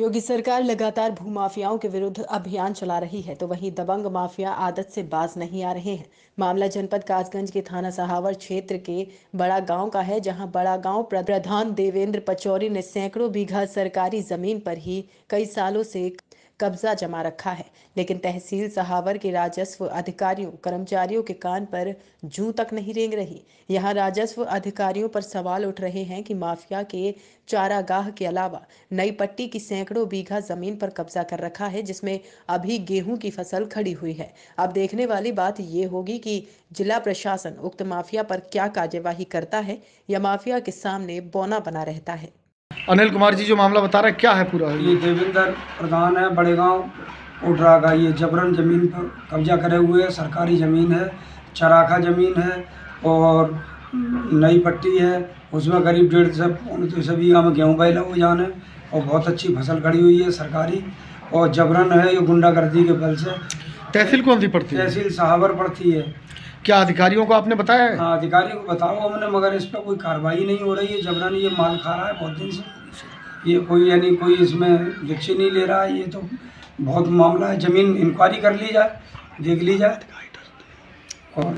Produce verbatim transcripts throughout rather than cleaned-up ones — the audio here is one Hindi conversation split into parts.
योगी सरकार लगातार भूमाफियाओं के विरुद्ध अभियान चला रही है, तो वहीं दबंग माफिया आदत से बाज नहीं आ रहे हैं। मामला जनपद कासगंज के थाना सहावर क्षेत्र के बड़ा गांव का है, जहां बड़ा गांव प्रधान देवेंद्र पचौरी ने सैकड़ों बीघा सरकारी जमीन पर ही कई सालों से कब्जा जमा रखा है। लेकिन तहसील सहावर के राजस्व अधिकारियों कर्मचारियों के कान पर जूं तक नहीं रेंग रही। यहां राजस्व अधिकारियों पर सवाल उठ रहे हैं कि माफिया के चारागाह के अलावा नई पट्टी की सैकड़ों बीघा जमीन पर कब्जा कर रखा है, जिसमें अभी गेहूं की फसल खड़ी हुई है। अब देखने वाली बात ये होगी कि जिला प्रशासन उक्त माफिया पर क्या कार्यवाही करता है या माफिया के सामने बौना बना रहता है। अनिल कुमार जी, जो मामला बता रहे हैं क्या है पूरा? ये देवेंद्र प्रधान है, बड़े गांव कोटरा का। ये जबरन ज़मीन पर कब्जा करे हुए है। सरकारी ज़मीन है, चराखा ज़मीन है और नई पट्टी है। उसमें करीब डेढ़ सौ तो सभी गाँव में गेहूँ बैला हो जाने और बहुत अच्छी फसल खड़ी हुई है सरकारी। और जबरन है ये गुंडागर्दी के बल से। तहसील कौन सी पड़ती है? तहसील सहावर पड़ती है। क्या अधिकारियों को आपने बताया है? हाँ, अधिकारियों को बताओ हमने, मगर इस पर कोई कार्रवाई नहीं हो रही है। जबरन ये माल खा रहा है बहुत दिन से। ये कोई यानी कोई इसमें रिक्शे नहीं ले रहा है। ये तो बहुत मामला है। ज़मीन इंक्वायरी कर ली जाए, देख ली जाए। और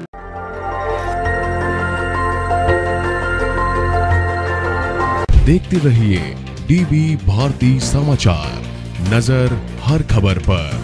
देखते रहिए डीबी भारती समाचार, नजर हर खबर पर।